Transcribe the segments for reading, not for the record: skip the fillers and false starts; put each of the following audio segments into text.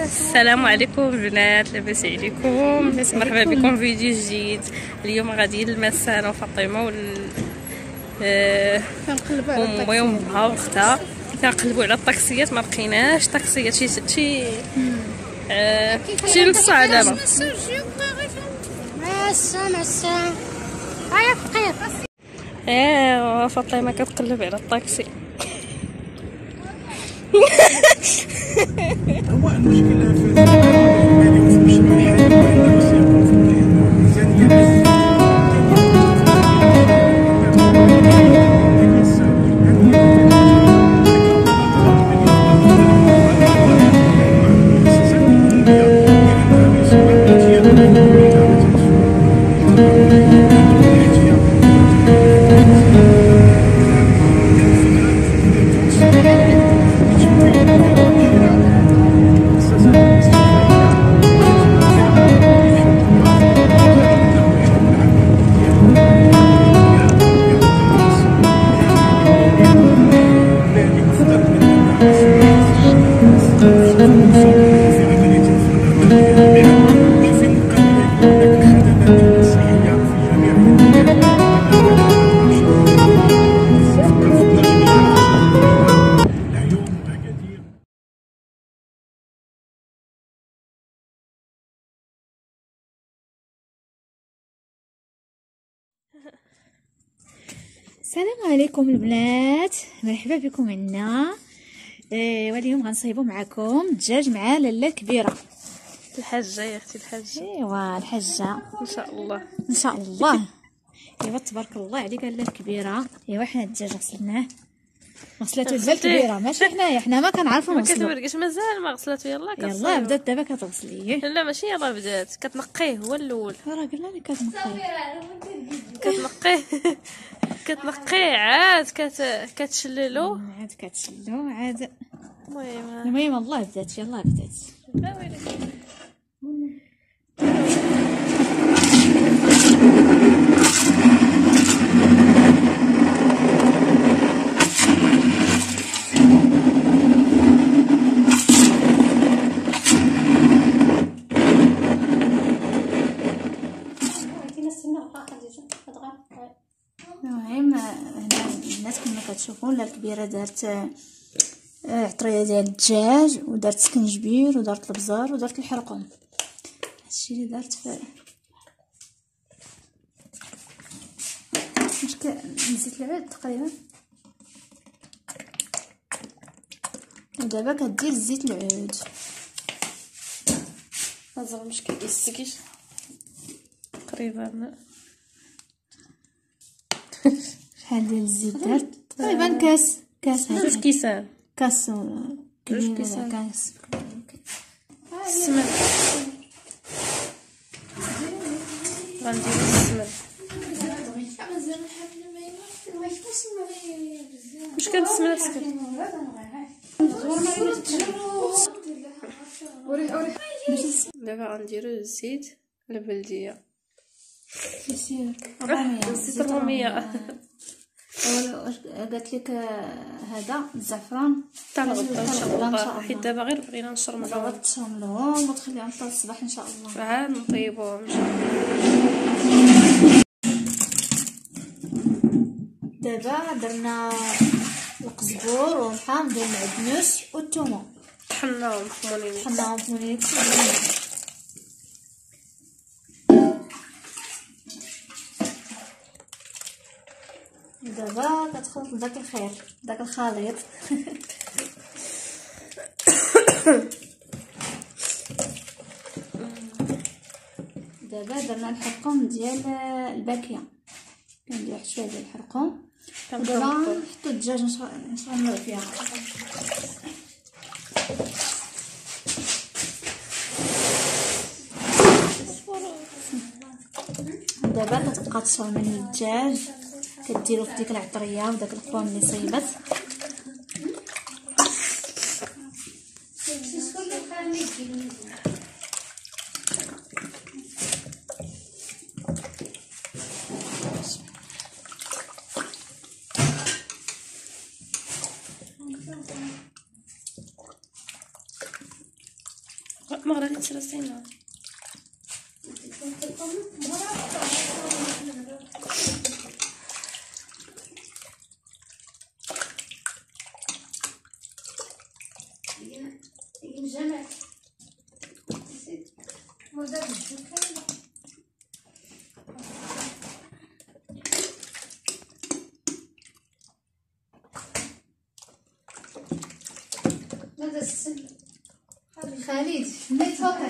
السلام عليكم البنات، لاباس عليكم؟ مرحبا بكم في فيديو جديد. اليوم غادي للمسا انا وفاطمه وامي وامها واختها كنقلبوا على الطاكسيات، ما لقيناش طاكسيات شي نص ساعه دابا. هيا فقير. فاطمه كتقلب على الطاكسي. هو المشكلة في المال في المجتمع الحالي هو أنه سيكون في الميزانية السلام عليكم البنات، مرحبا بكم عندنا. واليوم غنصايبوا معكم الدجاج مع لاله كبيره. الحاجه يا اختي الحاجه. ايوا الحاجه ان شاء الله ان شاء الله. ايوا تبارك الله عليك لاله الكبيره. ايوا حنا الدجاج غسلناه غسلته لاله الكبيره، ماشي حنا ما كنعرفوا ما نغسلو. كتورقش مازال ما غسلاتو. يلا بدات دابا كتغسليه. لا ماشي يلا بدات كتنقيه هو الاول. راه قلنا لك كتنقيه عاد كتشللو عاد كتشلو عاد. المهم المهم الله بدات يلا بدات. المهم هنا الناس كما كتشوفوا لا الكبيره دارت عطريه ديال الدجاج ودارت سكنجبير ودارت البزار ودارت الحرقوم. هادشي اللي دارت في نزيت العود تقريبا. ودابا كدير زيت العود. هذا المشكل يسكيش تقريبا. شحال ديال الزيت دارت؟ تقريبا كاس جوج كيسان. كاس جوج كيسان. كاس السمن غنديرو السمن. واش كان السمنه تسكن؟ دابا غنديرو الزيت البلديه. كيسير الزيت الروميه. واش قالت لك هذا الزعفران تنغطو ان شاء الله، حيت دابا غير بغينا نشرملو. غتشرملوهم وتخليهم حتى الصباح ان شاء الله. عاد نطيبوهم ان شاء الله. دابا درنا القزبور والحامض والمعدنوس والثومه طحناهم في مولين. دابا كتخلط داك الخليط. دابا درنا الحرقوم ديال الباكيه، كندير واحد شويه ديال الحرقوم. ودابا نحطو الدجاج نشرملوه فيها. دابا كتبقى تشرمل الدجاج، كديرو في ديك العطريه وداك القوام اللي صيبت. ما غادي ترسينا خالد ما تفكر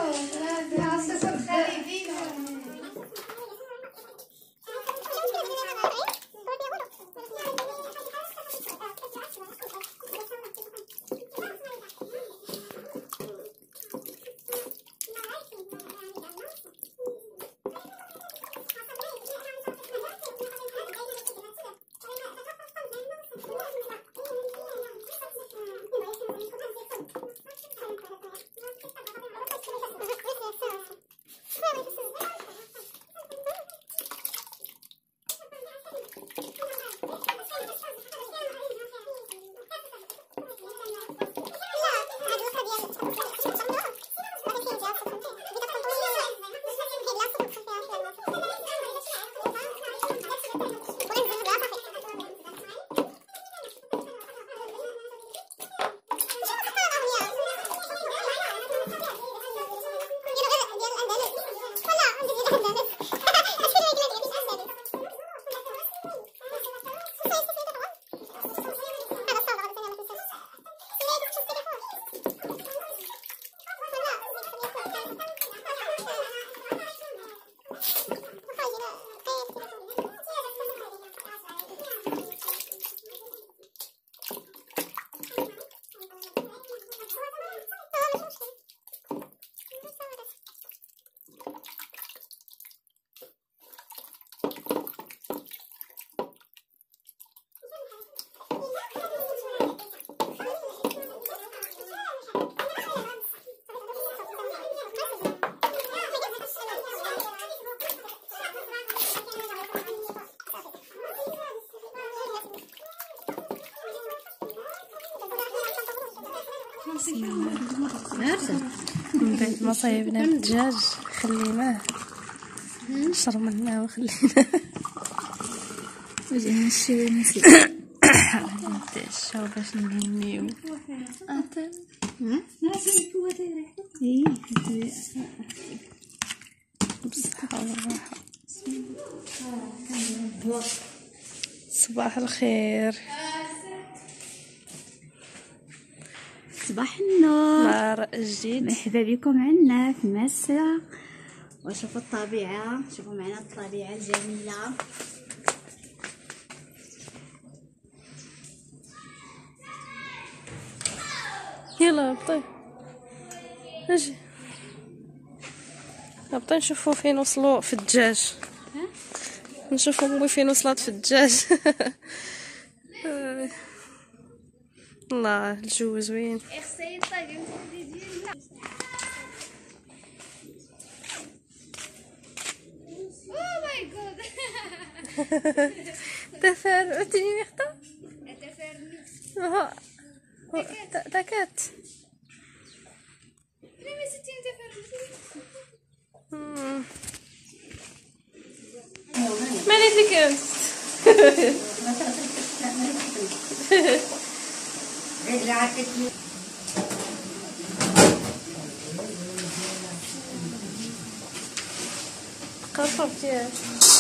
من بعد ما صايبنا الدجاج خليناه شرمناه وخليناه وجينا نشريو نسيت نتعشاو باش نهنيو بالصحة والراحة. صباح الخير، صباح النور، نهار جديد. مرحبا بكم عنا في مسا. وشوفوا الطبيعة، شوفوا معنا الطبيعة الجميلة. يلا هبطي اجي هبطي نشوفو فين وصلوا في الدجاج، نشوفو امي فين وصلت في الدجاج. الله الجو زوين. تفر تجي ميخطا تاكات مالك انت قرصف ديال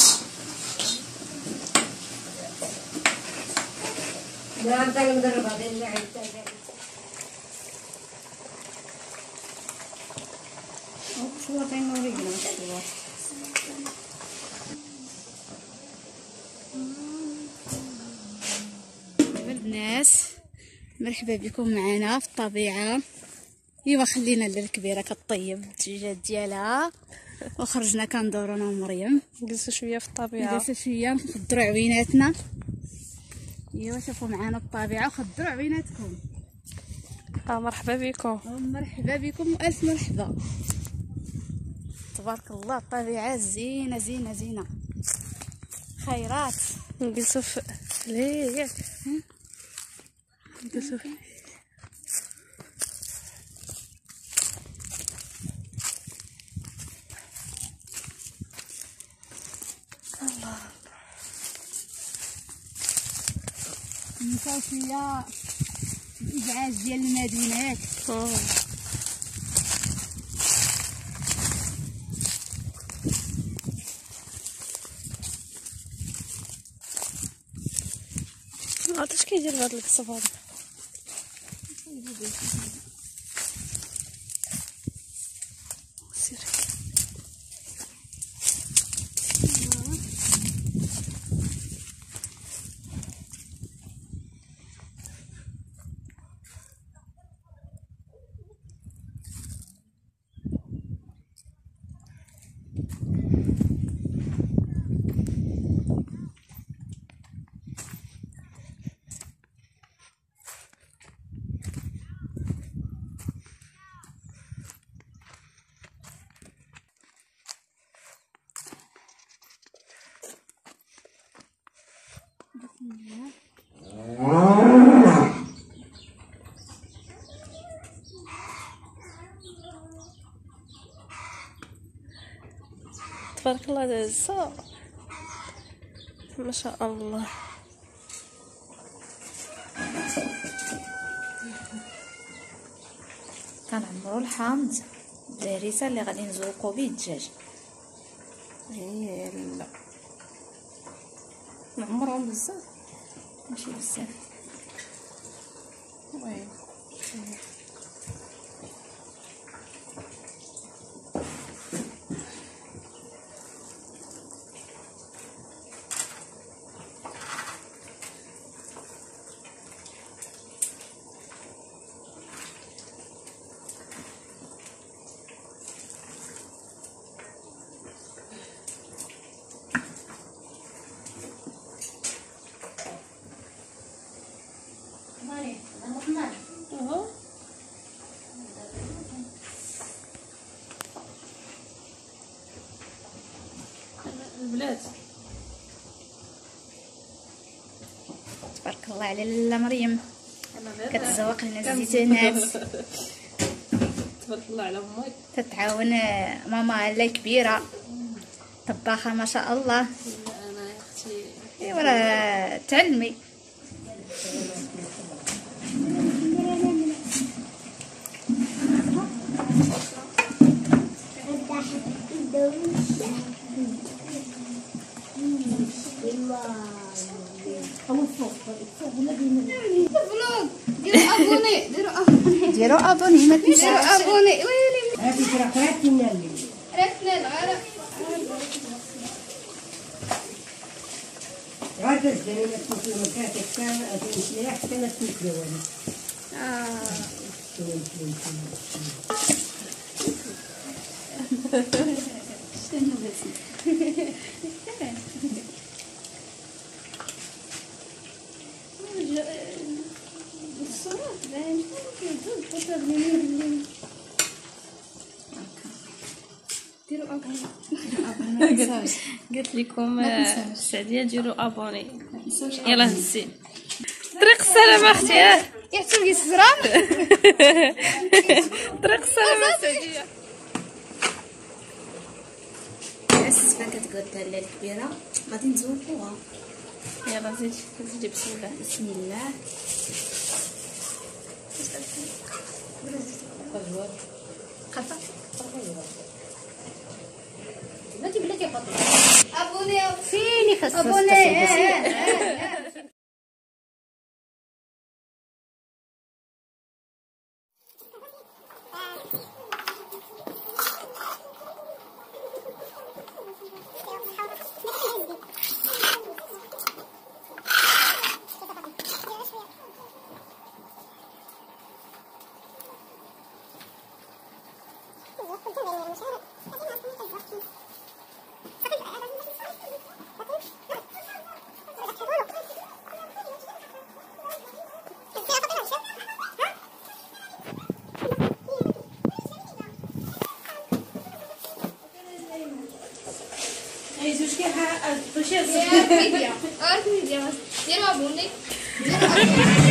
البنات، مرحبا بكم معنا في الطبيعة. ايوا خلينا للكبيرة كطيب الدجاجات ديالها وخرجنا كندورو انا ومريم، جلسوا شويه في الطبيعه، جلسوا شويه نخضروا عويناتنا. ايوا شوفوا معنا الطبيعة وخضروا عويناتكم. مرحبا بكم، مرحبا بكم والف مرحبا. تبارك الله الطبيعة زينة زينة زينة، خيرات. نجلسوا في ليه ياك نجلسوا نساو شويه الازعاج ديال المدينه. ما عرفتش كيدير هاد القصب هذا. سير تبارك الله دازة ما شاء الله. كنعمرو الحامض بالهريسه اللي غادي نزوقو به الدجاج. لا نعمرهم بزاف ماشي بزاف. المهم البلاد تبارك الله على لاله مريم كتزوق لنا الزيتونات. تبارك الله على امي تتعاون ماما لا كبيره طباخه ما شاء الله. انا يا اختي ايوا راه تعلمي. ديروا ابوني ما تنساوش. ابوني ويلي هذه راه اللي رحنا العرق غادر الجريمة تكون مكاتب كامل أتنسليح كانت تكلوني. شنو بس ديروا ابوني قلت لكم السعديه ديروا ابوني. يلا هزي طريق السلامه اختي. يحتم يسرام طريق السلامه السعديه. اسفه كتقول لاله الكبيره غادي نزوقوها. يلا زيدي بسم الله. بسم الله. قطع بلاتي بلاتي قطع ابوني فيني خاص ابوني ديروا ابوني